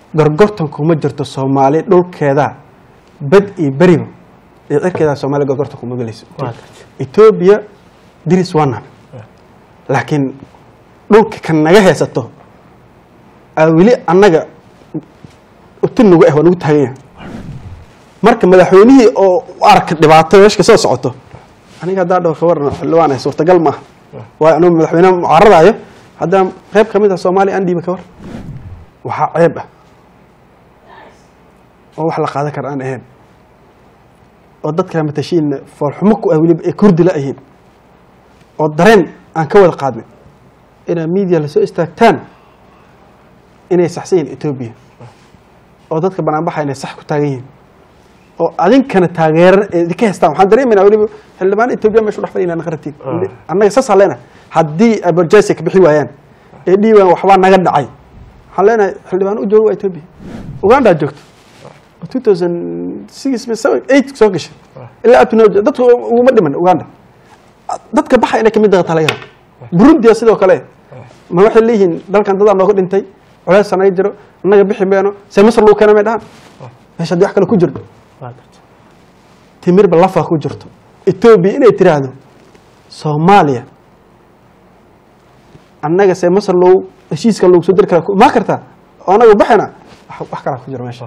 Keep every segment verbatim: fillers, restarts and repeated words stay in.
gorgortan kuma jirto Soomaali dhulkeeda bad iyo bariba ee cirkeeda Soomaali gorgortan kuma galayso Ethiopia diris wana laakiin dhulka kan naga heesato awili annaga utunugu ah wanu taagay marka madaxweynihii oo arka dhibaato weeshka soo socoto aniga hadaa dhawr khabarna xilwaan ay suurtagal ma waa inuu madaxweynaha mucaaradayo hadaa qayb kamid ah Soomaali aan dhiiba ka war waxa ceeb ah oo wax la qaadan karo aan ahayn oo dadka matashiin farxumo ku ah wali ay kurdi la ahayn oo dareen aan ka wada qaadnay ina media la soo istaagtaan inay saxseen Ethiopia oo dadka banaanbaxa inay sax ku taagan yihiin oo adinkana taageer idinka heestaan waxaan dareemayna waliba xildhibaan Ethiopia meesha dhaxfay inaan qartiin annaga saas haleena hadii abarjaasi ka bixi waayaan ee diiwaan waxba naga dhacay haleena xildhibaan u joogo Ethiopia Uganda joogto two thousand six seven eight soo gashay ilaa abtino dadku uma dhiman Uganda dadka baxa inay kamid tahay laga Burundi sidoo kale ma waxay leeyihiin dalkan dad aan loo dhintay culays sanay jiro annaga bixi meeno se Masar loo keenay meedhaan meesha wax kale ku jirto timir balafa ku jirto Ethiopia inay tiraahdo Soomaaliya annaga se Masar loo heshiiska loo soo dir kara ma kartaa anagu baxina wax kala ku jiro meesha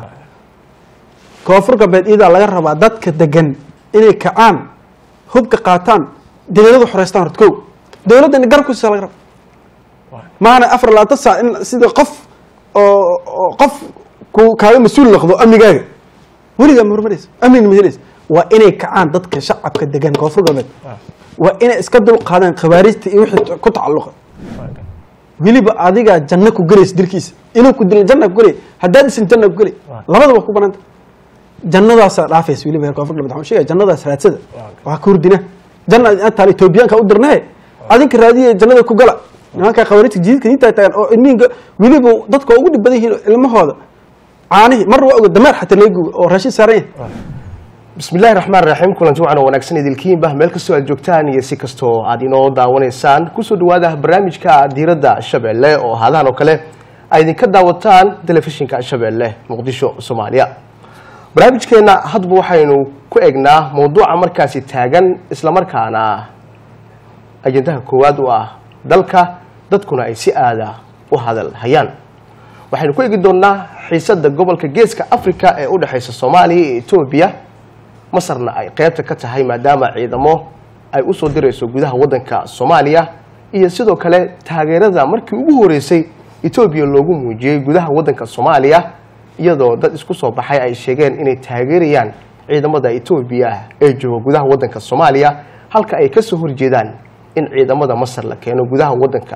koonfur galbeed ida laga rabaa dadka degan inay kacaan hubka qaataan dawladdu xoreystaan horto dawladda garab ku soo laga rabo maana afar laanta saac in sida qof oo qof ku kaaga mas'uul noqdo amnigaaga waliga marmaris amni majalis waa inay kacaan dadka shacabka degan koonfur galbeed waa inay iska dul qaadaan khawaariijta iyo wixii ku tacalluqa waliba adiga janna ku galeys dirkiisa inuu ku dil janna ku galay haddii isin janna ku galay labadaba ku bananta jannadaas dhaafaysa waliba koonfur galbeed waxaan sheegay jannadaas raadsada waa kurdina janna inta Ethioopiyaanka u dirnay adinka raadiye jannada ku gala nimanka khawaariijta jiidka inta tagan oo inniga waliba dadka ugu dib badan yihiin ilmahooda caanihi mar waa uga dameer xataa leegu oo raashin saaran bismillaahir rahmaanir rahiim kulanti waxaan wanaagsan idilkiin bah meel kastoo aad joogtaan iyo si kastoo aad inoo daawanaysaan ku soo dhawaada barnaamijka diiradda Shabeelle oo hadaan oo kale ay idinka daawataan telefishinka Shabeelle Muqdisho Soomaaliya barnaamijkeena hadba waxaynu ku eegnaa mowduuca markaasi taagan isla markaana ajendaha koowaad u ah dalka dadkuna ay si aada u hadal hayaan waxaynu ku eegi doonaa xiisadda gobolka geeska Afrika ee u dhaxaysa Soomaaliya iyo Ethiopia Masarna ay qaybta ka tahay maadaama ciidamo ay u soo dirayso gudaha wadanka Soomaaliya iyo sidoo kale taageerada markii ugu horeysay Ethiopia loogu muujiyay gudaha wadanka Soomaaliya iyadoo dad isku soo baxay ay sheegeen inay taageerayaan ciidamada Ethiopia ee jooga gudaha wadanka Soomaaliya halka ay ka soo horjeedaan in ciidamada Masar la keeno gudaha wadanka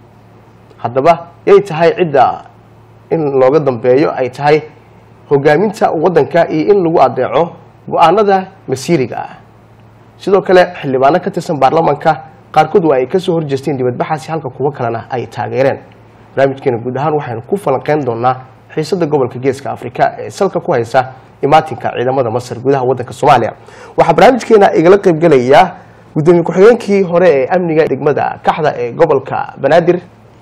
haddaba yay tahay cidda in looga dambeeyo ay tahay hogaaminta wadanka iyo in lagu adeeco go'aanada masiiriga ah sidoo kale xildhibaano ka tirsan baarlamaanka qaarkood waa ay ka soo horjeesteen dibadbaxaasi halka kuwa kalena ay taageereen barnaamijkeena guud ahaan waxaynu ku falanqeyn doonaa xiisadda gobolka geeska Afrika ee salka ku haysa imaatinka ciidamada Masar gudaha wadanka Soomaaliya waxa barnaamijkeena igala qayb galaya gudoomiye ku-xigeenkii hore ee amniga degmada Kaxda ee gobolka Banaadir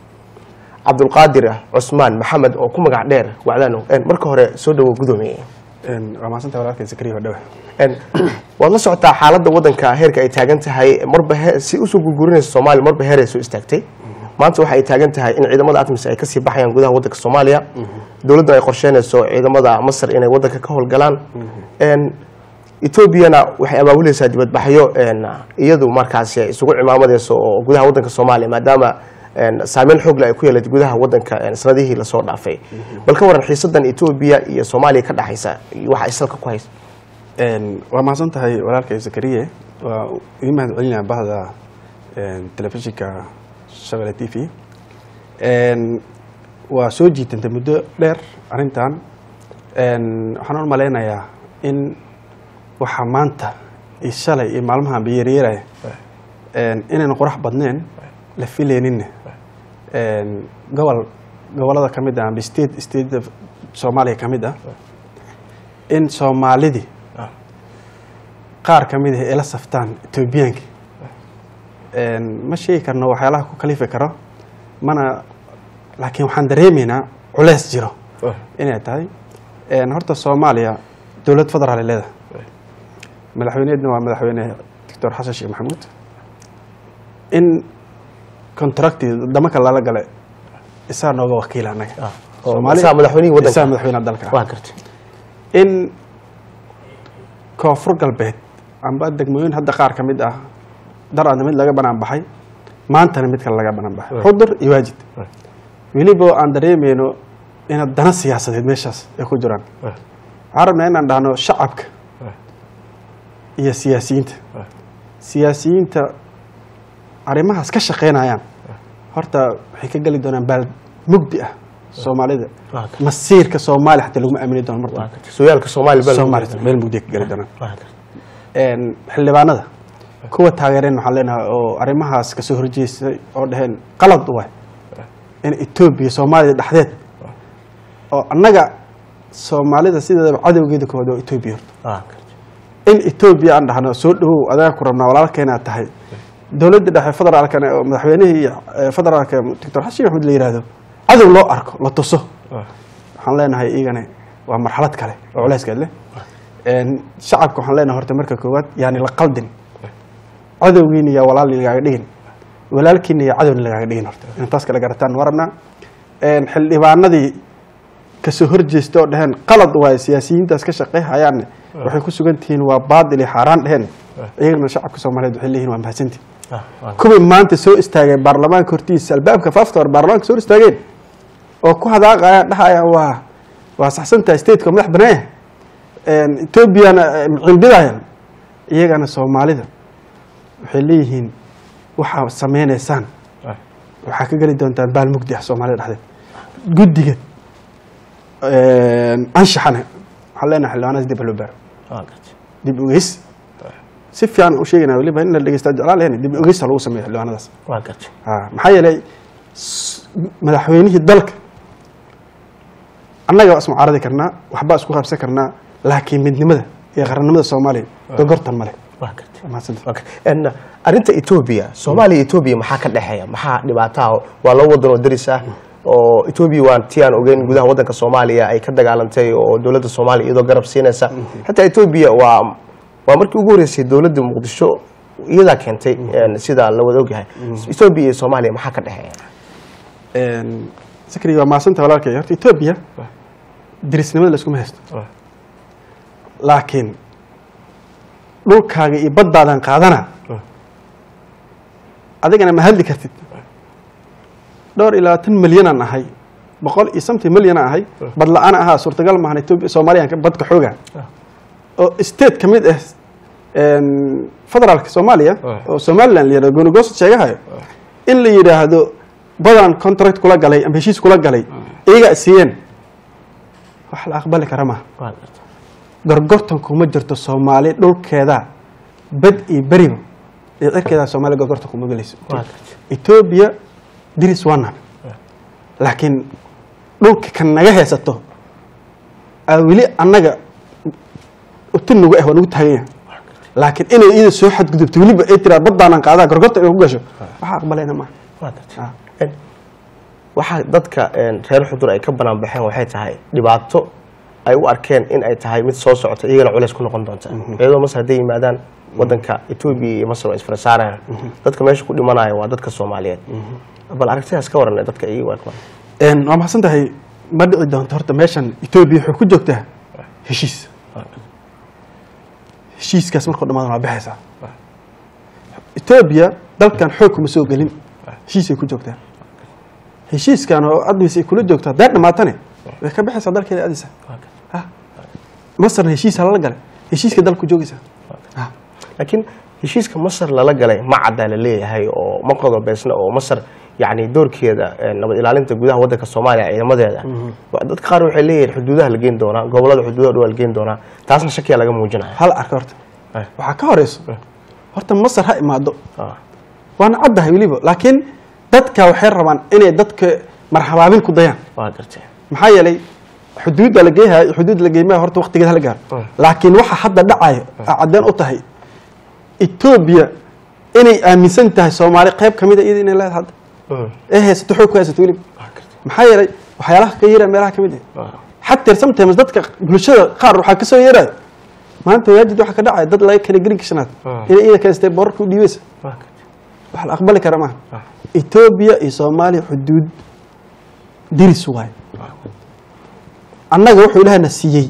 Abdulqaadir Cusmaan Maxamed oo ku magac dheer wacdaano een marka hore soo dhawo gudoomiye een ramaasanta walaalkay Zakariya oo dhaw een wad la socotaa xaaladda wadanka heerka ay taagan tahay marba si u soo gurgurinayso Soomaaliya marba heer ay soo istaagtay maanta waxa ay taagan tahay in ciidamada ATMIS ay ka sii baxayaan gudaha wadanka Soomaaliya dawladda ay qorsheynayso ciidamada Masar inay wadanka ka howlgalaan een Ethiopia waxay abaabuleysaa dibadbaxyo een iyadu markaas isugu cimaamadeyso oo gudaha wadanka Soomaaliya maadaama een saameyn xoog leh ay ku yeelatay gudaha wadanka sanadihii la soo dhaafay balka waran xiisadan Ethiopia iyo Soomaaliya ka dhaxaysa waxa ay salka ku hayso een waa maasan tahay walaalkay Zakariya waa iimaad celinaa bahda een telefishinka Shabeelle T V een waa soo jiitantay muddo dheer arintan een waxaan u maleynayaa in waxa maanta ishalay iyo maalmahan biyeereeray een inaan qurax badneen la fileynina een gobol gobolada kamid ah state state Soomaaliya kamid ah in Soomaalidi qaar kamid ah ila saftaan Ethiopiaanka een ma sheegi karno waxyaalaha ku kalifi karo mana laakiin waxaan dareemeynaa culays jiro inay tahay horta Soomaaliya dawlad federaal leedahay madaxweynaheedna waa madaxweyne Doctor Xasan Sheekh Maxamuud in contract damaka lala galay isaa nooga wakiil anaga Soomaaliya madaxweynaha waddanka isaa madaxweynaha dalka waa kartay in koonfur galbeed amba degmooyin hadda qaar ka mid ah daraan mid laga banaan baxay maantana mid kale laga banaan baxay xudur iyo waajid weliba aan dareemayno in dana siyaasadeed meeshaas ay ku jiraan arabna inaan dhahno shacabka iyo siyaasiyiinta siyaasiyiinta arrimahaas ka shaqeynayaan horta waxay ka gali doonaan baal mugdi ah Soomaalida masiirka Soomaaliya xataa lagu aamini doono markaa sooyaalka Soomaaliya Soomaaliya meel mugdi ka gali doonaan een xildhibaanada kuwa taageereen waxaan leenahay oo arrimahaas ka soo horjeestay oo dhaheen qalad u ah in Itoobiya Soomaaliya dhaxdeed oo annaga Soomaalida sideedaba cadawgeeda kooda oo Itoobiya in Itoobiya aan dhahno soo dhawow adaa ku rabnaa walaalkeena tahay dawladda dhexe federaalka oo madaxweynaha federaalka Doctor Xasan Maxamuud la yiraahdo cadow loo arko la tuso waxaan leenahay igana waa marxalad kale oo culeyskeed leh een shacabka waxaan leenahay horta marka koowaad yaani la qaldin cadowgiina iyo walaal lagaaga dhigin walaalkiina iyo cadowna lagaaga dhigin horta intaas kala garataan warabna een xildhibaanadii ka soo horjeestay oo dhaheen qalad waa siyaasiyiintaas ka shaqeeyayaan waxay ku sugan tihiin waa baadil iyo xaraan dhaheen iyagana shacabka Soomaaliyeed waxay leeyihiin waa mahadsantii kuwii maanta soo istaagay baarlamaanka hortiisa albaabka faafta baarlamaanka soo istaageen oo ku hadaaqaya dhaxaya waa waa saxsanta state-ka madax banaan een Itoobiya cimbidaayeen iyagana Soomaalida waxay leeyihiin waxa sameeynaysan waxa ka gali doontaan baal mugdi ah Soomaalida dhaxdeed gudiga een anshaxana xalena xilwaanaas dib loo baaro dib ugeys si fiican u sheegana waliba in la dhageysto jalaal dib ugeys lagu sameeyo xilwaanadaas waa gartay ha maxay yeelay madaxweynihii dalka annaga isma caradi karnaa waxba isku qabsan karnaa laakiin midnimada iyo qarannimada Soomaaliya dogortan male waa gartay ma sanad en arinta Itoobiya Soomaaliya Itoobiya maxaa ka dhaxeeya maxaa dhibaataa waa loo wadan oo daris ah oo Itoobiya waan tiyaan ogeyn gudaha wadanka Soomaaliya ay ka dagaalantay oo dawladda Soomaaliya iyadoo garab siinaysa hatta Itoobiya waa waa markii ugu horeysay dawladda Muqdisho iyada keentay sida la wada ogyahay Itoobiya iyo Soomaaliya maxaa ka dhaxeeya een sakri waa maasanta walaalkay horta Itoobiya dirisnimada la isku haysto laakiin dhulkaaga iyo baddaadan qaadana adigana ma hadli kartid dhowr ilaa tan milyan aan ahay boqol iyo something milyan aan ahay bad la'aan ahaa suurtagal ma ahan Itoobiya Soomaaliya badka xooga oo state kamid ah een federaalka Soomaaliya oo Somaliland leeyahay goonigoos sheegahay in la yiraahdo badan contract kula galay ama heshiis kula galay iyaga siiyeen wax la aqbali kara ma gorgortan kuma jirto Soomaali dhulkeeda bad iyo bariba ee cirkeeda Soomaali gorgortan kuma galayso Itoobiya diris wana laakiin dhulka kan naga haysato awili annaga utunugu ah wanu taagay laakiin inay iyada soo xad gudubto waliba ay tira badana qaada gorgortan ay ku gasho waxa aqbalayna ma waxa dadka reer xudur ay ka banaan baxeen waxay tahay dhibaato ay u arkeen in ay tahay mid soo socota iyagana culeys ku noqon doonta iyadoo mas haday yimaadaan wadanka Itoobiya iyo Masar is farasaaraan dadka meesha ku dhimanaya waa dadka Soomaaliyeed bal aragtidaas ka waran dadka ay waa een waa maxsan tahay ma dhici doonto horta meeshan Itoobiya wuxuu ku joogtaa heshiis heshiiskaas markuu dhamaado waa baxaysa Itoobiya dalkan xoog kuma soo galin heshiis ay ku joogtaa heshiiskan oo admis ay kula joogtaa dad dhamaatane way ka baxaysaa dalkeeda adisa ha Masar heshiis la galay heshiiska dalku joogaysa ha laakiin heshiiska Masar la galay ma cadaalad leeyahay oo ma qodobeysna oo Masar يعني دور كذا نبض العالمية جودها ودك الصومالي يعني ما ده ده قارو حليه الحدودها اللي جين دونا قبل الحدود اللي جين دونا تعرفنا شكل على جم وجنها هل أكرت وحكارس هرت مصر هاي ما دو وأنا عدها يليبه لكن دتك وحرمان إني دتك مرحبا بينكم ضيان محيا لي حدود اللي جيها حدود اللي جيها هرت وقت جيها لجار لكن واحد حد دعاء عدان أطهي إثيوبيا إني أمسنتها الصومالي قيب كمية إيدين الله هذا إيه ستحوك يا ستولي محيا لي waxyaalaha ka yeeraa meelaha kamid ah xataa sometimes dadka bulshada qaar waxa ka soo yeeray maanta waajid waxa ka dhacay dad laga kala gelin kashanaad inay iyada ka istay boorku dhiibeysa waxa la aqbali kara ma Ethiopia iyo Soomaaliya xuduud diris waay annaga wuxuu Ilaahna siiyay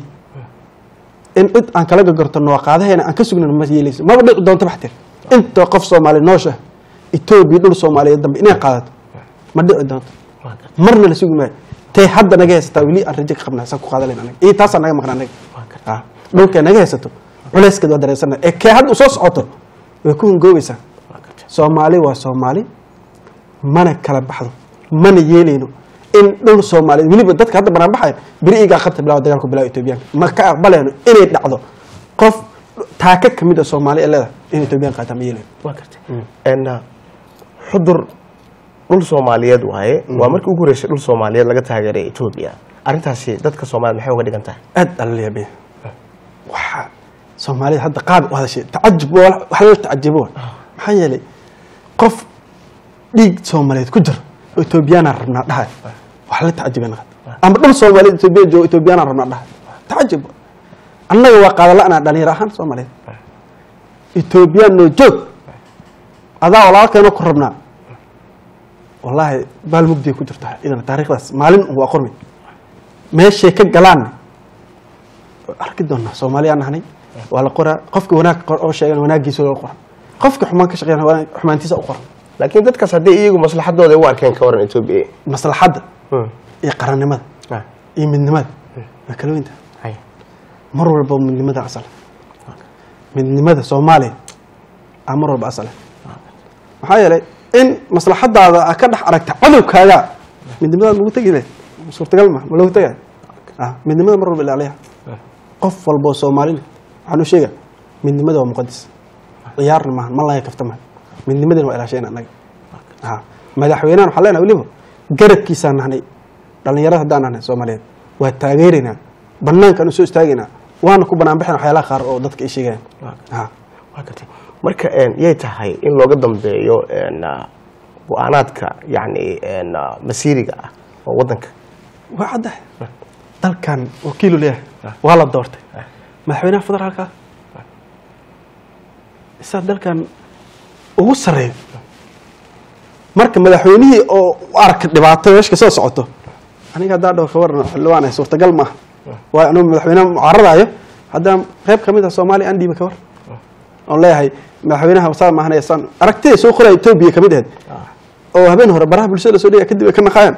in cid aan kala gorto noo qaadaheena aan ka sugnan ma yeelayso ma badh doonto baxtir inta qof Soomaali noosha Ethiopia dhul Soomaaliyeed dambe inay qaadato ma dhici doonto marna la sugmay tay hadda naga heysata wili aan rajo ka qabnaa san ku qaadaleen anaga ee taas naga maqnaa anaga ah dhulka naga heysato culeyskeed waa dareensana ee kee hadda soo socoto way ku hungoobaysaa Soomaali waa Soomaali mana kala baxdo mana yeelayno in dhul Soomaali wiliba dadka hadda banaan baxay biriiga qabta bilaa dagaalku bilaa Ethiopian ma ka aqbaleeno inay dhacdo qof taaka kamid ah Soomaali ee leedahay in Ethiopian qaata ma yeelayno waa kartay en xudur dhul Soomaaliyeed waaye waa markii ugu horeysay dhul Soomaaliyeed laga taageeray Ethiopia arintaasi dadka Soomaaliyeed maxay uga dhigan tahay aad alliyabe waxa Soomaaliyeed hadda qaab wada shay taajub wax la taajibo maxay yeelay qof dhiig Soomaaliyeed ku jiro Ethiopian rabna dhahay wax la taajibana ama dhul Soomaaliyeed Ethiopia joo Ethiopian rabna dhahay taajub annaga waa qaadala ana dhalinyaro ahaan Soomaaliyeed Ethiopian no joog adaa walaalkeena ku rabnaa والله بالمجدي كنت ارتاح إذا التاريخ بس معلن هو قرمي ماشي كجلان أركضنا سوماليا نحني ولا قرى قفك هناك أو شيء هناك جيسوا القرى قفك حمان كشغيان حمان تيسا أقرى لكن ذاتك صدق إيه ومصلحة ده دوار كان كورن إثيوبيا مصلحة ده يقرن ماذا إيه من ماذا ما كلو أنت مروا ربوا من ماذا أصلا من ماذا سومالي أمروا بأصله محايا إن مصلحة هذا أكاد حركت عدو كذا من دماغ الموت تجيله صورة قلمة ملو تجاه آه من دماغ مرة بالله عليها قفل بوس ومالين عنو شيء من دماغ هو مقدس طيار ما ما الله يكفت ما من دماغ وإلى شيء أنا آه ما دحوينا وحلينا وليه جرت كيسان هني لأن يراه دانا هنا سومالين والتغييرنا بنان كانوا سوء استاجنا وأنا كوبنا بحنا حيلا خار أو ضدك إيش جاي ها وقتي marka een yey tahay in looga dambeeyo een go'aanaadka yaani een masiiriga ah oo wadanka waxada dalkan wakiil u leeyahay waa la doortay madaxweynaha federaalka isa dalkan ugu sareeyo marka madaxweynihii oo arka dhibaato weeshka soo socoto aniga hadda dhaw khabarna xilwaan ay suurtagal ma waa inuu madaxweynaha mucaaradayo hadda qayb kamid ah Soomaali aan dhiiba ka war oo leeyahay madaxweynaha wasaar ma hanaysan aragtida soo qoray Ethiopia kamid ah oo habeen hore baraha bulshada la soo dhigay kadib ka naqayaan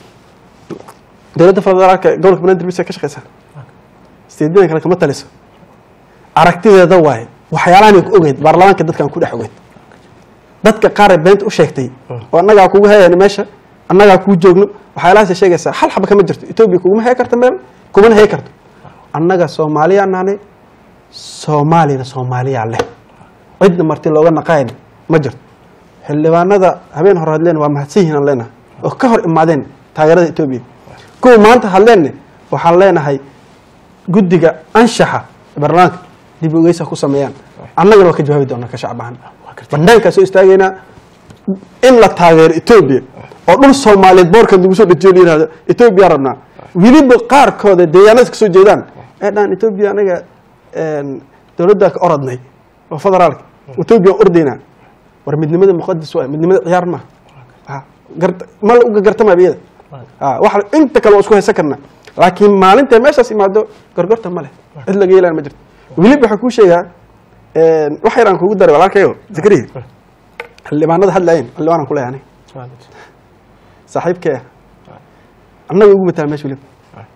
dawladda federaalka gobolka Banaadir bisa ka shaqeysa sideedan kale kama taliso aragtideeda waay waxyaalahan ku ogeyd baarlamaanka dadkan ku dhex ogeyd dadka qaar ee beent u sheegtay oo annaga kugu hayeen meesha annaga ku joogno waxyaalahaas sheegaysa hal xaba kama jirto Ethiopia kugu ma hay karto meel kuma hay karto annaga Soomaaliya naanay Soomaalina Soomaaliya leh cidna marti looga naqayn ma jirto xildhibaanada habeen hore hadleen waa mahadsiin leena oo ka hor imaadeen taageerada Ethiopia kuwa maanta hadleen waxaan leenahay guddiga anshaxa barnaamijka dib u eegis ku sameeyaan annaga waa ka jawaabi doonaa ka shacab ahaan bannaanka soo istaagayna in la taageero Ethiopia oo dhul Soomaaliyeed boorka lagu soo dhajeeliyay Ethiopia rabna wiliba qaarkooda deegaanada ka soo jeedaan ee dhan Ethiopia anaga een dawladda ka orodnay oo federaalka Ethiopia ordina war midnimada muqaddas waa midnimada ciyaar ma ha garta mal uga gartama biyada ha waxa inta kale isku haysan karna laakiin maalinta meeshaas imaado gargarta ma leh cid laga yeelan ma jirto wiliba waxa ku sheegaa een wax yaraan kugu daray walaalkayo Zakariya xildhibaanada hadlayeen xildhibaan ku leeyahay saaxiibkee annaga ugu mataa meesha wiliba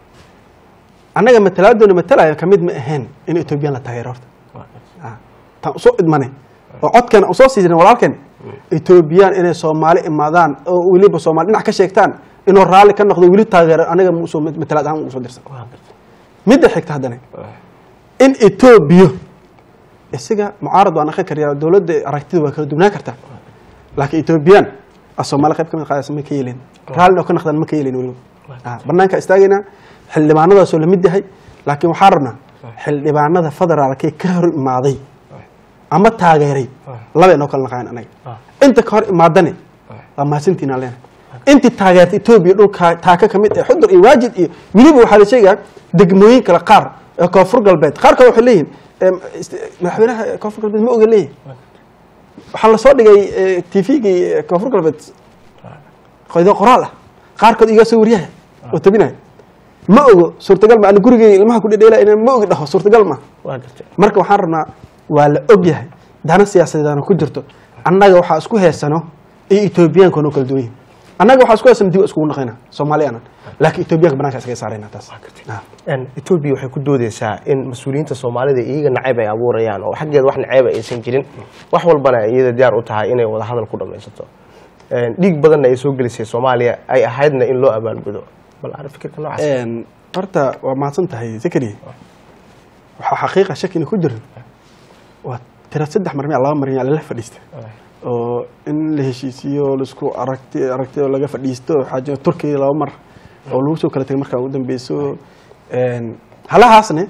annaga matalaadona matalaya kamid ma ahayn in Ethiopia la taageero ah ta soo idmanay oo codkan u soo siideen walaalkan Ethiopia inay Soomaali imaadaan oo wiliba Soomaali dhinac ka sheegtaan inuu raali ka noqdo wili taageero anaga soo matalaad ahaan u soo dirsan mid xigta hadana in Ethiopia isaga mucaarad waan akhri kariyaa dawladda aragtida waa kala duwanaan kartaa laakiin Ethiopian Soomaali qayb kamid qaadaysan ma ka yeelin raali oo ka noqdaan ma ka yeelin wili ah barnaamijka istaagayna xildhibaanada soo lamid yahay laakiin waxa rabna xildhibaanada federaalka ka hor imaaday ama taageeray laba inoo kala naqaan anaga inta ka hor imaadane waa maasintiina leen intii taageertay Ethiopia dhulka taaka kamid ah xudur iyo waajid iyo wiliba waxa la sheegaa degmooyin kala qaar ee koonfur galbeed qaar ka waxa leeyihiin madaxweynaha koonfur galbeed ma oga leeyahay waxa la soo dhigay T V-ga koonfur galbeed qoydo qoraal ah qaar kood iga soo wariyaha oo tabinay ma ogo suurtagal ma aan gurigay ilmaha ku dhadheelaa inaan ma ogi dhaho suurtagal ma marka waxaan rabnaa waa la og yahay dana siyaasadeedana ku jirto annaga waxa isku heesano ee Ethiopian kono kala duwan annaga waxa isku heesano dib isku naqayna Soomaaliyaana laakiin Ethiopian banaanka iskaga saarayna taas een Ethiopia waxay ku doodaysaa in mas'uuliyiinta Soomaalida iyaga nacayb ay abuurayaan oo xaggeed wax nacayb aysan jirin wax walbana iyada diyaar u tahay inay wada hadal ku dhameysato een dhig badan ay soo gelisay Soomaaliya ay ahaydna in loo abaalgudo bal arif fikirka noocaas een horta waa maadsan tahay Zakari waxa xaqiiqa shaki ku jiro waa tira saddex mar laba mar la fadhiistay oo in la heshiisiyo la isku aragtay aragtay oo laga fadhiisto xaajo Turkiga laba mar oo lagu soo kala tagay marka ugu dambeeyso een halahaasne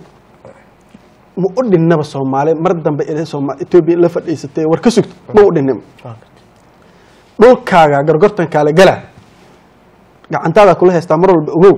mu u dhinnaba Soomaali mar dambe ilaa Soomaali Ethiopia la fadhiisatay war ka sugto ma u dhinnim dhulkaaga gargortan kale gala gacantaada kula heystaa mar walba ogow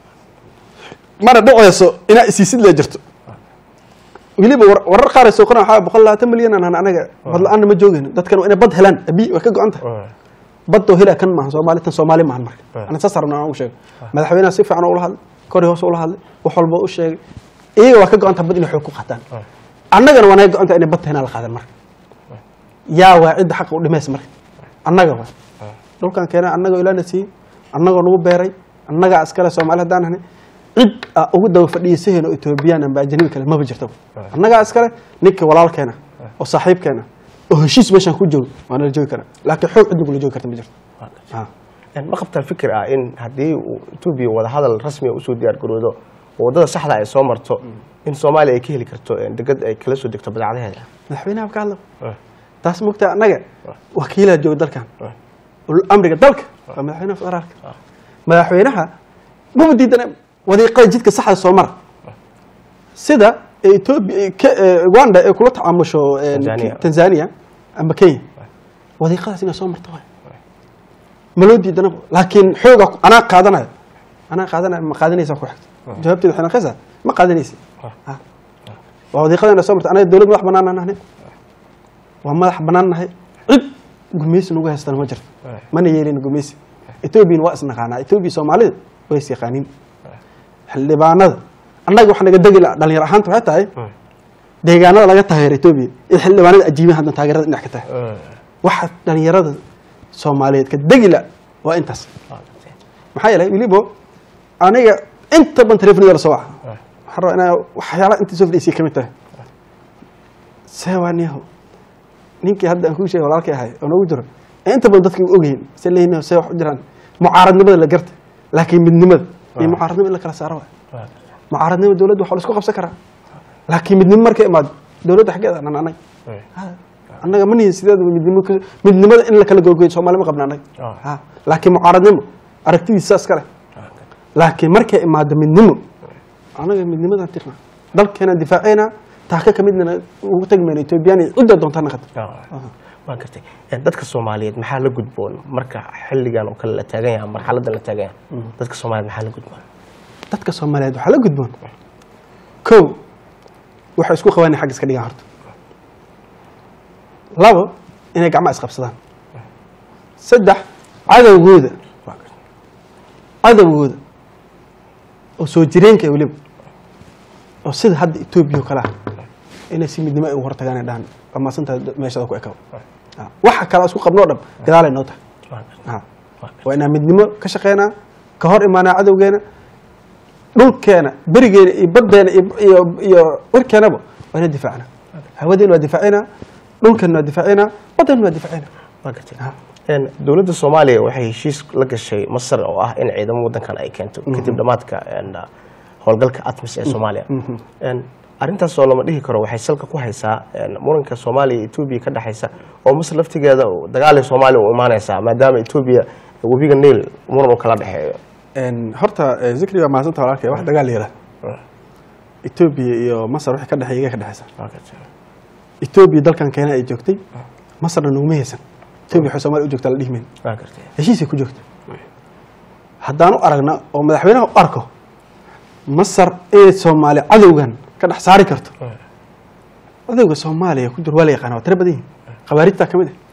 mana dhacayso ina isiisid la jirto wiliba warar qaar soo qoraan waxa boqol iyo labaatan milyan aan anaga bad la'aan ma joogin dadkan waa inay bad helaan abi way ka go'anta bad oo hela kan ma Soomaalitan Soomaali ma marka ana saarna aan u sheeg madaxweynaha si fiican oo la hadlay kori hoos oo la hadlay wax walba u sheegay iyaga waa ka go'anta bad inay xog ku qataan annagana waa naga go'anta inay bad helaan la qaadan marka yaa waa cid xaq u dhimays marka annaga waa dhulkan keena annaga ilaana si annaga nagu beeray annaga askale Soomaali hadaan ahnay cid ugu daw fadhiisayeen oo Ethiopian ama ajnabi kale ma jirto annaga askale ninka walaalkeena oo saaxiibkeena oo heshiis meeshan ku joogo waana la joogi karaa laakiin xoog cid ugu la joogi karta ma jirto ha en ma qabtaan fikir ah in hadii Ethiopia wada hadal rasmi ah u soo diyaar garoodo wadada saxda ay soo marto in Soomaaliya ay ka heli karto degad ay kala soo degto badacadaheeda madaxweynaha ka hadlo taas mugta annaga wakiilada jooga dalkan amriga dalka madaxweynaha federaalka madaxweynaha ma diidana wadiiqada jidka saxda soo mar sida Ethiopia Uganda ay kula tacaamusho Tanzania ama Kenya wadiiqadaas inay soo marto ma loo diidana laakiin xooga ana qaadanayo ana qaadanayo ma qaadanaysa ku xigta jawaabteedu xina qasa ma qaadanaysa ha wadiiqada inay soo marto ana dawladda wax banaan ahayn waa madax banaanahay cid gumeys nagu haystaan ma jirto mana yeelin gumeys Ethiopia waa isnaqaana Ethiopia Soomaalida way siqaanin xildhibaanada annaga waxa naga dagila dhalinyar ahaan waxay tahay deegaanada laga taageero Ethiopia in xildhibaanada ajiibaha hadda taageerada dhinac ka tahay waxa dhalinyarada Soomaaliyeed ka dagila waa intaas maxaa yeelay wilibo aniga inta ban telefoonada soo waxa waxaan rabaa inaa waxyaalaha inta soo fadhiisay kamid tahay seewaniyaho ninkii hadda aan ku sheegay walaalkay ahay oo nagu jiro inta badan dadku ogyihiin saleeyna say wax u jiraan mucaaradnimada la gartay laakiin midnimada iyo mucaaradnimada la kala saaro mucaaradnimada dawladda waxa la isku qabsan karaa laakiin midnimo markay imaado dawladda xageeda aan anay annaga ma nihin sideed midnimo midnimada in la kala googooyo Soomaali ma qabnaa ha laakiin mucaaradnimo aragtidiisa iskale laakiin markay imaado midnimo annaga midnimada tirna dalkeena difaacayna taaka kamidna ugu tagmeen Ethiopian u doonta naqad waan kartay dadka Soomaaliyeed maxaa la gudboon marka xilligan oo kala la taagan yahay marxaladda la taagan yahay dadka Soomaaliyeed maxaa la gudboon dadka Soomaaliyeed waxa la gudboon ko waxa isku qabanay xaq iska dhigan horta labo inay gacmaha isqabsadaan saddex cadawgooda cadawgooda oo soo jireenka waliba oo sida hadda Ethiopia kala inay si midnimo ay u hortagaan dhan ama santa meeshada ku ekaw waxa kala isku qabno dhab gadaal ay noqotay ha waa inaan midnimo ka shaqeynaa ka hor imaanaa cadawgeena dhulkeena barigeena iyo badeena iyo iyo warkeenaba waa inaan difaacna hawadeena waa difaacina dhulkeena waa difaacina badeena waa difaacina waa gartay een dawladda Soomaaliya waxay heshiis la gashay Masar oo ah in ciidamada wadankan ay keento kadib dhamaadka een howlgalka ATMIS ee Soomaaliya een arintaas oo lama dhihi karo waxay salka ku haysaa muranka Soomaaliya iyo Ethiopia ka dhaxaysa oo Masar laftigeeda dagaalka Soomaaliya u imaanaysa maadaama Ethiopia wabiga Nile muran oo kala dhaxeeyo een horta zikriga ma santa walaalkay wax dagaal yeela Ethiopia iyo Masar waxa ka dhaxeeya ka dhaxaysa Ethiopia dalkan Kenya ay joogtay Masarna nagu meeysan Ethiopia waxa Soomaaliya u joogtaa la dhihmeen waa gartay heshiis ku joogtay haddaan u aragna oo madaxweynaha u arko masar inay soomaali cadowgan ka dhex saari karto cadowga soomaaliya ku jir waa la yaqaana waa tira badan yihin khawaarijtaa ka mid ah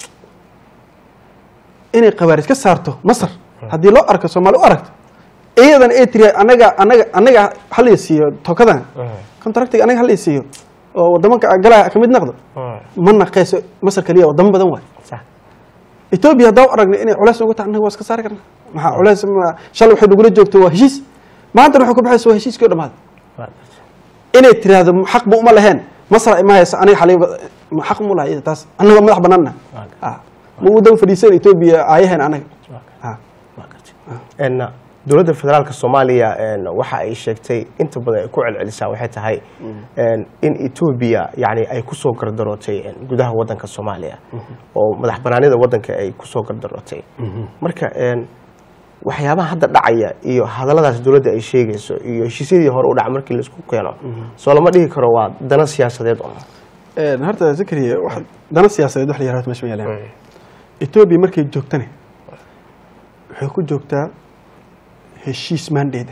inay khawaarij ka saarto masar haddii loo arko soomaali u aragto iyadan ay tiri anaga anaga anaga hal siiyo tokadan contractiga anaga hal siiyo oo wadamanka galaya ka mid noqdo ma naqayso masar kaliya wadamo badan waay Ethiopia haddaan u aragnay inay culays ugu tahay anaga waa iska saari karnaa maxaa culays shalay waxay nagula joogto waa heshiis maanta waxay ku baxaysaa waa heshiiskii oo dhamaaday inay tiraahdo xaq ma uma lahayn masar ma hayso aniga xalay xaq mu lahayn taas anaga madax banaana ah ma u dhow fadhiisan Ethiopia ayahan anaga ah en dowladda federaalka Soomaaliya en waxa ay sheegtay inta badan ay ku celcelisaa waxay tahay en in Ethiopia yaani ay ku soo gardarootay gudaha wadanka Soomaaliya oo madax banaanida wadanka ay ku soo gardarootay marka en waxyaabaha hadda dhacaya iyo hadalladaas dowladda ay sheegayso iyo heshiisyadii hore u dhacay markii la isku keeno soo lama dhigi karo waa dana siyaasadeed oo een horta Zakariya wax dana siyaasadeed wax la yiraahdo meesha ma yaalaan Ethiopia markay joogtana waxay ku joogtaa heshiis maandheeda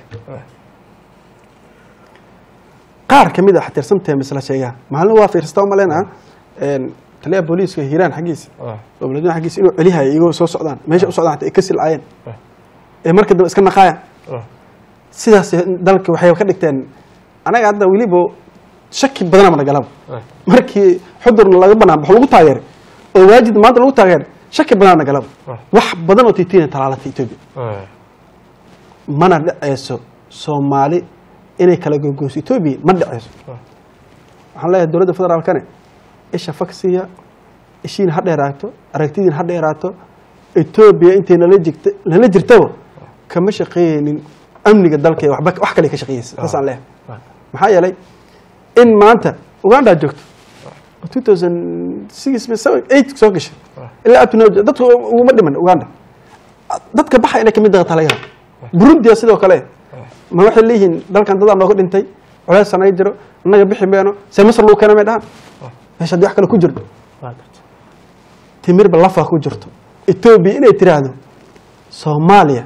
qaar kamid ah tirsantaa misla sheega maalin waa fiirstaa uma leena een taliya booliiska Hiiraan xaqiisa oo baladan xaqiisa inuu celihay iyagu soo socdaan meesha u socdaan ay ka silaayeen ee marka dab iska naqaaya sidaas dalka waxay ka dhigteen anaga hadda waliba shaki badan ma galab markii xudur laga banaan wax lagu taageeray oo waajid maanta lagu taageeray shaki badan galab wax badan oo tiitiin talaalada Ethiopia mana dhacayso Soomaali inay kala googooso Ethiopia ma dhacayso waxaan leeyahay dowladda federaalkana isha faksiya ishiin ha dheeraato aragtidin ha dheeraato Ethiopia intay nala jirto nala jirto kama shaqeeynin amniga dalka waxba wax kale ka shaqeeyay taasaan leeyahay maxaa yeelay in maanta Uganda joogto two thousand six seven eight soo gashay ilaa abtino dadku uma dhiman Uganda dadka baxay inay kamid tahay talaga Burundi sidoo kale ma waxay leeyihiin dalkan dad aan nooga dhintay culays sanay jiro anaga bixi meeno se Masar loo keenay meedhaan meesha wax kale ku jirto timir ba lafa ku jirto Ethiopia inay tiraahdo Soomaaliya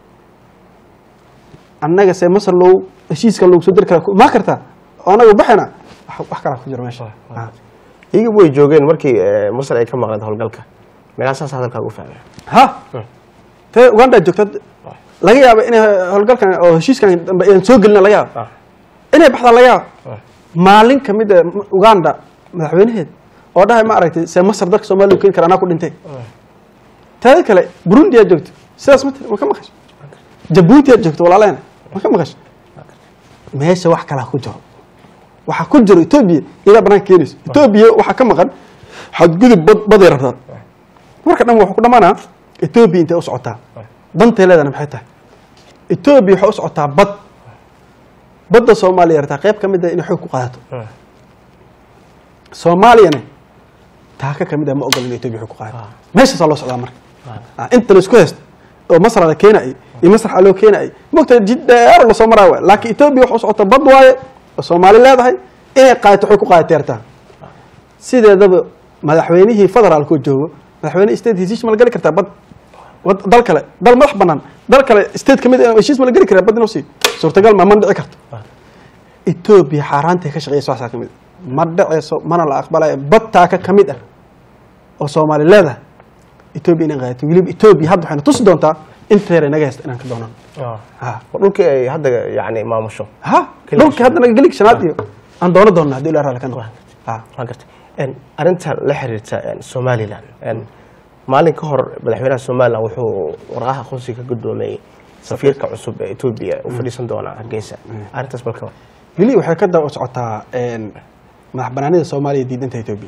anaga se Masar loo heshiiska loo soo dir kara ma kartaa anaga baxana wax kale ku jiro meesha iyagu way joogeen markii Masar ay ka maqnayd howlgalka meelahaas hadalka ugu fahmay ha te Uganda joogtad laga yaabo in howlgalkan oo heshiiskan dambe ay soo galina laga yaabo inay baxda laga yaabo maalin kamid ah Uganda madaxweynaheed oo dhahay ma aragtay se Masar dalka Soomaaliya keen karana ku dhintay taada kale Burundi ayaa joogto sidaas ma ka maqasho Djibouti ayaa joogto walaalayna ma ka maqasho meesha wax kala ku jiro waxa ku jiro Ethiopia ila banaan keenayso Ethiopia waxa ka maqan xadgudub baday rabtaa marka dhan waxa ku dhamaanaa Ethiopia intay u socotaa danteeladana maxay tahay Ethiopia waxa u socotaa bad badda Soomaaliya yarta qayb kamid ah in xog ku qaadato Soomaaliyana taaka kamid ah ma ogol in Ethiopia xog ku qaadato meesha soo loo socdaa marka inta la isku haysto oo Masar la keenay iyo Masar xaloo keenay moogta jiddeer la soo maraa laakiin Ethiopia waxa u socotaa bad waaye Soomaali leedahay inay qaadato xog ku qaadato yarta sideedaba madaxweynihii federaalku joogo madaxweyne state heshiis ma la gali kartaa bad dal kale dal madax banaan dal kale state kamid ah heshiis ma la gali karaa bad inuu si suurtagal ma man dhici karto Ethiopia xaaraantay ka shaqeeyso waxa kamid ma dhacayso mana la aqbalay bad taaka kamid ah oo Soomaali leedahay Ethiopia inay qaadato waliba Ethiopia hadda waxay tusi doontaa inteera naga haysta inaan ka doonan ha dhulkii ay hadda yaani maamusho ha dhulkii hadda naga gali shanaad iyo aan doono doonaa hadii la raali kan ha waan gartay en arinta la xiriirta Somaliland en maalin ka hor madaxweynaha Somaliland wuxuu waraha aqoonsiga ka gudoomay safiirka cusub ee Ethiopia u fadhiisan doona Hargeysa arintaas balka wili waxay ka daba socotaa een madax banaanida Soomaaliya diidanta Ethiopia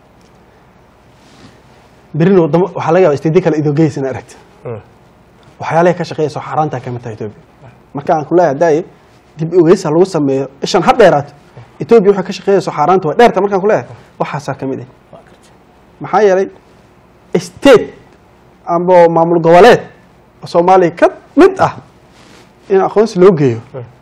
birino wadamo waxa laga yaabaa istiidii kale idoo geysana aragta waxyaalaha ka shaqeeyso xaraanta ka mid Ethiopia marka aan ku leeyahay dib u eegis lagu sameeyo ishan had dheeraad Ethiopia waxa ka shaqeeyso xaraanta waa dheerta markaan ku leeyahay waxa saar kamid ah maxaa yeelay state amba maamul goboleed Soomaaliya ka mid ah in aqoonsi loo geeyo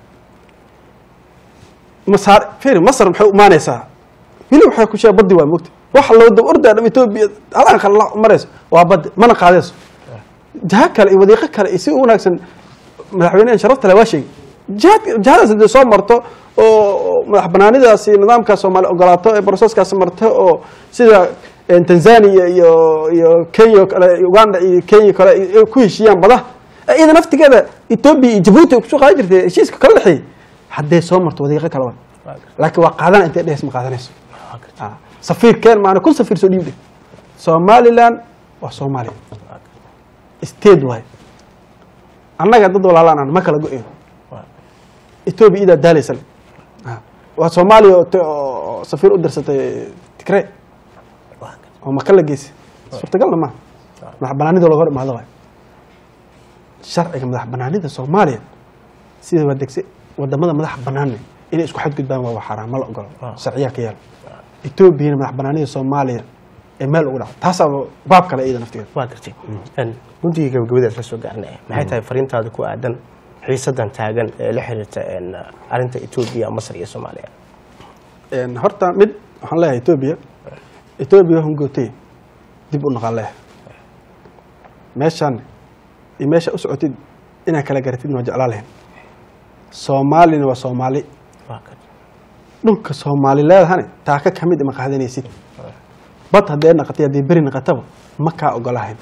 Masar fiir Masar maxay u maanaysaa wili waxa ku sheegay baddi waa moogta waxa loo dab ordaa dham Ethiopia halaan kala marayso waa bad mana qaadayso jaha kale iyo wadiiqo kale si wanaagsan madaxweynaha sharafta leh waa sheegay jihad jihadaas soo marto oo madax banaanidaasi nidaamka Soomaali ogolaato ee processkaas marto oo sida Tanzania iyo iyo Kenya kale Uganda iyo Kenya kale ku heshiiyaan bada iyada naftigeeda Ethiopia iyo Djibouti ku soo qaadi jirtay heshiiska kala dhixay haddii soo marto wadiiqo kala wan laakiin waa qaadan intee dhees ma qaadanayso safiir keen maana kun safiir soo dhiibay Somaliland waa Soomaaliya state way annaga dad walaalaan ma kala go'een Ethiopia ida daalaysan waa Soomaaliya oo safiir u dirsatay Tigray oo ma kala gees suurtagalna ma madax banaanida laga hor imaado way sharciga madax banaanida Soomaaliya sida wadagsi wadamada madax banaan inay isku xad gudbaan waa xaraam ma la ogolo sharciga ka yaal Ethiopia madax banaanida Soomaaliya ee meel ugu dhac taas baab kale iyada naftigeeda waa gartay in guntiga gabagabada la soo gaarnay maxay tahay fariintaada ku aadan xiisadan taagan ee la xiriirta in arinta Ethiopia Masar iyo Soomaaliya een horta mid waxaan leeyahay Ethiopia Ethiopia hungotay dib u naqalee meeshan iyo meesha u socotid inaa kala garatid ma jeclaa lahayn Soomaalina waa Soomaali waa gartay dhulka Soomaali leedahana taa ka kamid ma qaadanaysid bad haddii naqatay haddii beri naqataba ma kaa ogolahayn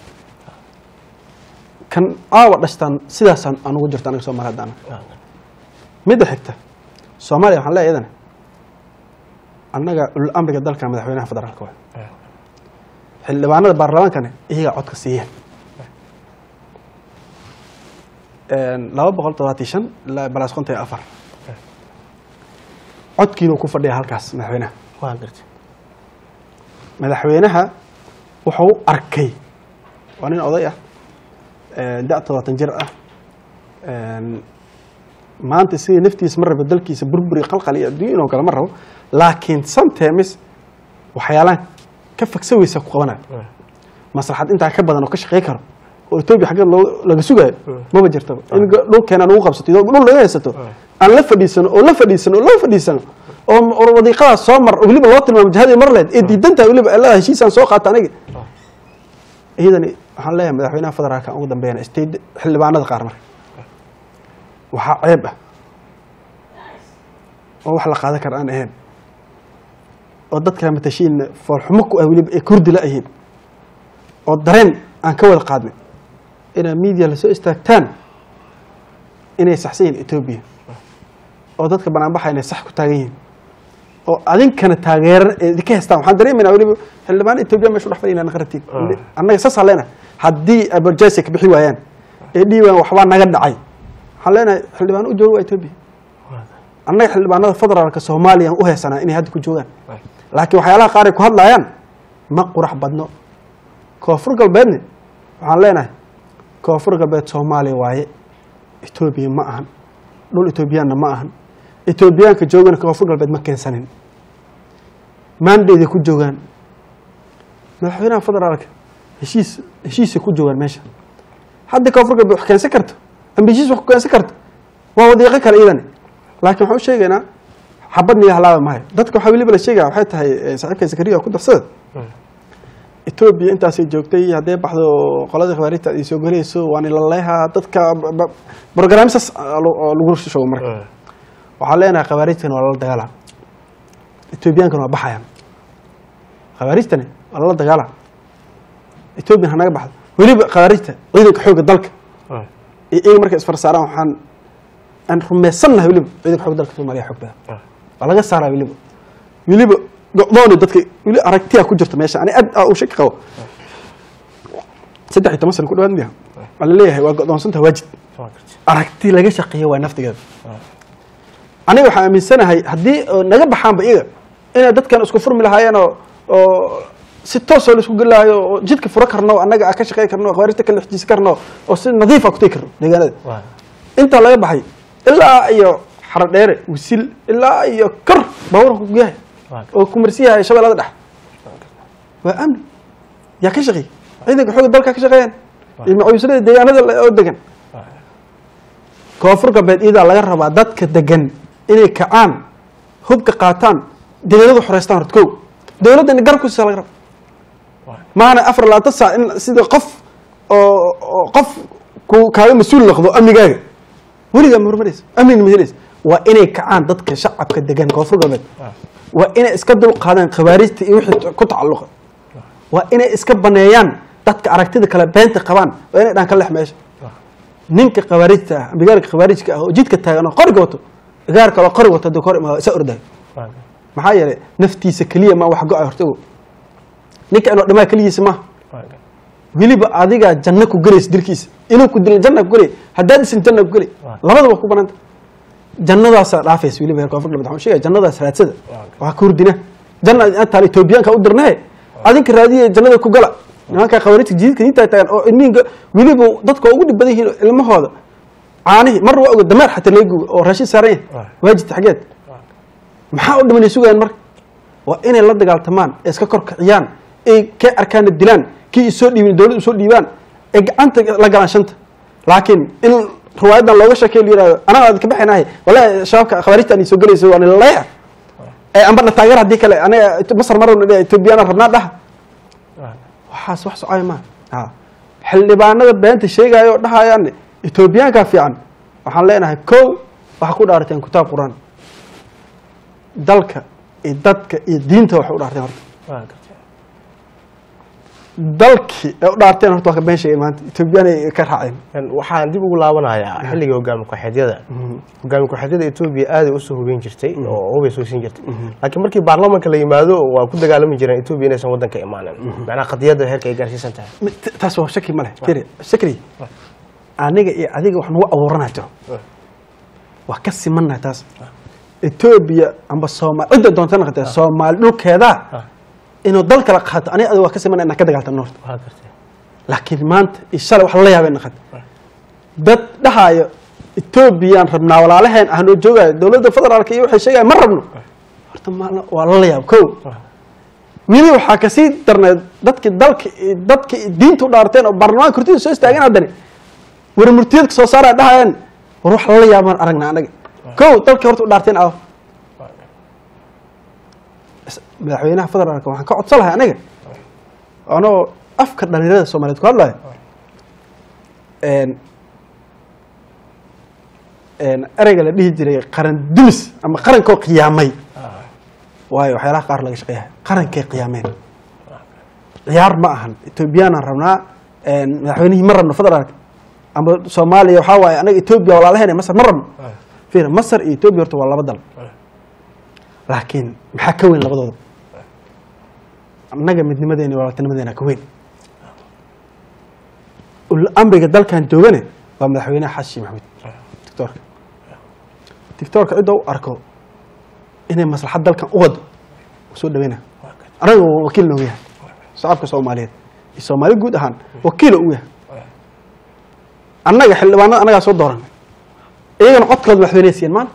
kan aawa dhashtaan sidaas aan ugu jirto aniga Soomaali hadana mid xigta Soomaaliya waxaan leeyahay annaga ul amriga dalka madaxweynaha federaalka waa xildhibaanada baarlamaankana iyaga codka siiyeen een laba boqol todobaatan iyo shan ilaa balaas konton iyo afar codkiina ku fadhiya halkaas madaxweynaha waa gartay madaxweynaha wuxuu arkay waa nin oday ah ee da todobaatan jir ah een maanta si naftiisa mar raba dalkiisa burburi qalqal iyo adduun oo kala mar rabo laakiin sometimes waxyaalaan ka fagsawaysa ku qabanay maslaxad inta ka badan oo ka shaqeey karo oo Ethiopia xagga laga sugayo ma jirto in dhulkeena lagu qabsato dhul laga haysato aan la fadhiisano oo la fadhiisano oo la fadhiisano oo wadiiqada soo mar waliba loo tilmaamo jihadii mar leed ee diidanta waliba Allah heshiisan soo qaata aniga iidan waxaan leeyahay madaxweynaha federaalka ugu dambeeyay state xildhibaanada qaar mar waxa ceeb ah oo wax la qaadan karo aan ahayn oo dadka matashiin fool xumo ku ah waliba ee kurdi la ahayn oo dareen aan ka wada qaadnay ina media la soo istaagtaan inay saxsiin Ethiopia oo dadka banaan baxay inay sax ku taagan yihiin oo adinkana taageeran ee ka haystaan waxaan dareemayna waliba xildhibaan Ethiopia meesha wax fadhiyaan qarabtid annaga sasalena haddii abarjaysi ka bixi waayaan ee dhiiban waxba naga dhacay waxaan leenahay xildhibaan u joogo Ethiopia annaga xildhibaanada federaalka Soomaaliya u haysanaa inay hadda ku joogaan laakiin waxyaalaha qaar ay ku hadlayaan ma qurax badno koonfur galbeedna waxaan leenahay koonfur galbeed Soomaaliya waaye Ethiopia ma ahan dhul Ethiopiana ma ahan Ethiopianka joogana koonfur galbeed ma keensanin maandeeda ku joogaan madaxweynaha federaalka heshiis heshiis ku joogaan meesha hadda koonfur galbeed wax keensan karto ambishiis wax ku keensan karto waa wadiiqo kale iidan laakiin waxaan u sheegaynaa xabadniga halaaba maayo dadka waxa waliba la sheegaa waxay tahay saaxiibka Zakariya ku darsada Ethiopia intaas ay joogtay haday baxdo qolada khawaarijta ay soo galayso waan la leeyahay dadka barnaamijkaas lagu soo markaa waxa leenahay khawaarijtan waa la dagaala Ethiopiankana waa baxayaan khawaarijtan waa la dagaala Ethiopia hanaga baxdo waliba khawaarijta ciidanka xoogga dalka ee markay isfarsaaraan waxaan aan rumeysanahay waliba ciidanka xoogga dalka Soomaaliya xoog badan waa laga saaraa waliba waliba go'doon dadka wali aragtiya ku jirta meesha ani aad u shaki qabo saddex iyo toban sano ku dhawaad miya wala leeyahay waa go'doonsanta waajid aragti laga shaqeeyo waa naftigeeda aniga waxaan aaminsanahay haddii naga baxaanba iyaga inay dadkan isku furmi lahaayeen oo si toos ah isku galaayo oo jidka furo karno annaga ka shaqeey karno khawaarijta kala xijis karno oo si nadiif ah ku tagi karno deegaanada inta laga baxay ilaa iyo xaradheere wisil ilaa iyo kor bawr ku gahay oo kumarsiyaha shabeelada dhax waa amni yaa ka shaqeey ciidanka xoogga dalka ka shaqeeyaan ilma cuyuslada deegaanada oo degan koonfur galbeed ida laga rabaa dadka degan inay kacaan hubka qaataan deegaanada xoreystaan hortkow dawladda garku si laga rabo maana afar laanta saac in sida qof oo qof ku kaaga mas'uul noqdo amnigaaga weligaa ma horumaraysa amniga ma helaysa waa inay kacaan dadka shacabka degan koonfur galbeed waa inay iska dul qaadaan khawaariijta iyo wixii ku tacalluqa waa inay iska baneeyaan dadka aragtida kale beenta qabaan waa inay dhaan ka lex meesha ninka khawaariijta ah ambigaarka khawaarijka ah oo jidka taagan oo qoriga wato gaar kale oo qori wato dee kor imaado isa ordayo maxaa yeelay naftiisa keliya ma wax go-ay hortago ninka inuu dhamaa keligiisa maaha weliba adigaa janno ku gelaysa dilkiisa inuu ku dilo janna ku gelay haddaad isin janna ku gelay labadaba ku banaanta jannadaasaa dhaafaysa weliba heer koonfur galbeed waxaan sheegaya jannadaas raadsada waa ka hurdina janna intaan etoobiyaanka u dirnahe adinka raadiya jannada ku gala nimanka khawaarijta jididka intaa taagan oo ilmihinka weliba dadka ugu dhib badan yihiin ilmahooda caanihii mar waa oga dameer xataa laga gubo oo raashin saaran yahay waajibta xageed maxaa u dhimanay sugayaan marka waa inay la dagaaltamaan ee iska kor kiciyaan ay ka arkaana dilaan kii isoo dhiibin dowladda usoo dhiibaan ee gacanta la galaan shanta laakiin in riwaayadan looga sheekay la yiraahdo anaga aad ka baxaynahay wallahi shabaabka khawaarijta ay soo galayso waa leeyahay ee ambarna taageer haddii kale anaga masar marna etoobiyana rabnaa dhaha waxaas wax socay ma ha xildhibaanada beenta sheegayo dhahayaan etoobiyaanka fiican waxaan leenahay kow waxa ku dhaarteen kitaab quraan dalka iyo dadka iyo diinta waxa u dhaarteen horta dalkii ay u dhaarteen horta waa ka been sheegay maanta etoobiyaan ay ka raaceen waxaan dib ugu laabanayaa xilligii hogaami ku-xeedyada hogaami ku-xeedyada etoobiya aaday usoo hubeyn jirtay oo hubay soo siin jirtay laakiin markii baarlamaanka la yimaado waa ku dagaalami jireen etoobiya inaysan waddanka imaanin macnaha qadiyadda heerka ay gaarsiisan tahay taas waa shaki ma leh keri shakri aniga iyo adiga wax nagu abuuranaa jiro waa ka simannahay taas etoobiya amba soomaali cidda doonta naqatee soomaali dhulkeeda inuu dal kala qaato aniga adiga waa ka simannahay inaan ka dagaaltano horta laakiin maanta iyo shalay wax la yaabay naqat dad dhahaayo etoobiyaan rabnaa walaalaheen ah noo joogayo dowladda federaalka iyo waxay sheegayaan ma rabno horta waa lala yaab kow weli waxaa kasii darneed dadkii dalka dadka diinta u dhaarteen oo baarlamaanka hortida soo istaageen haddani war murtiyadka soo saaraya dhahayaan war wax lala yaabaan aragna anaga kow dalkii horta u dhaarteen ah madaxweynaha federaalka waxaan ka codsan lahay aniga anoo afka dhalinyarada soomaaliyeed ku hadlayo ereyga la dhihi jiray qaran dumis ama qarankoo qiyaamay waayo waxyaalaha qaar laga shaqeeyahay qarankay qiyaameen ciyaar ma ahan etoobiyaanan rabnaa madaxweynihii ma rabno federaalka ama soomaaliya waxaa waaye anaga etoobiya walaalaheen masar ma rabno fiir masar iyo etoobiya horta waa laba dal laakiin maxaa ka weyn labadooda annaga midnimadeena iyo walaaltinimadeena ka weyn amriga dalkan joogane waa madaxweynaha xashi maxamed doctorka doctorka cidda u arko inay maslaxad dalkan u wado soo dhaweyna anaga wakiil noogu yahay shacabka soomaaliyeed iyo soomaali guud ahaan wakiil u yahay annaga xildhibaanada annagaa soo dooran iyagana codkooda madaxweyne siiyeen maanta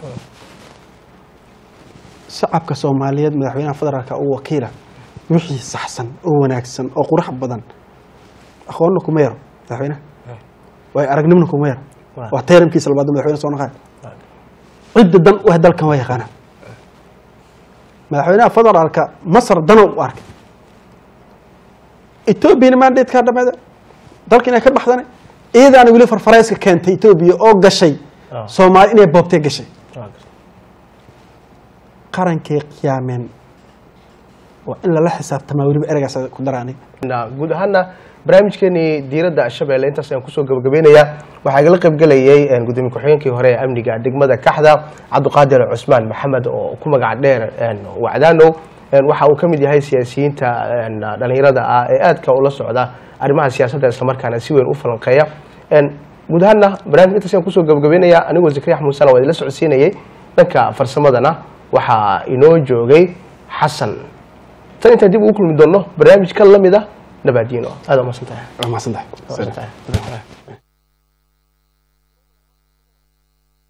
shacabka soomaaliyeed madaxweynaha federaalka u wakiila wixii saxsan oo wanaagsan oo qurux badan aqoonna kuma yaro madaxweynaha way aragnimna kuma yaro waa tayramkiisa labaad madaxweyne soo naqay cidda dan u ah dalkan waa yaqaana madaxweynaha federaalka masar danow u arkay etoobiyana mandate ka dhameeda dalka inay ka baxdane iyadaana weli farfareyska keentay etoobiya oo gashay soomaali inay boobtay gashay qarankay qiyaameen waa in lala xisaabtamaa weliba ereygaas ku daraanay guud ahaana barnaamijkeenii diiradda shabeelle intaas ayaan kusoo gabagabeynayaa waxaa igala qayb gelayay gudoomiye ku-xigeenkii hore ee amniga degmada kaxda cabdiqaadir cusmaan maxamed oo ku magac dheer wacdaanow waxa uu ka mid yahay siyaasiyiinta dhalinyarada ah ee aadka ula socda arrimaha siyaasadda islamarkaana si weyn u falanqeeya guud ahaana barnaamijka intaas ayaan kusoo gabagabeynayaa anigoo zakariya xamuudsana waa idila socodsiinayay dhanka farsamadana waxaa inoo joogay xasan tan intaan dib ugu kulmi doonno barnaamij ka lamid ah nabaadiino aad waa mahadsantahay mahadsantahay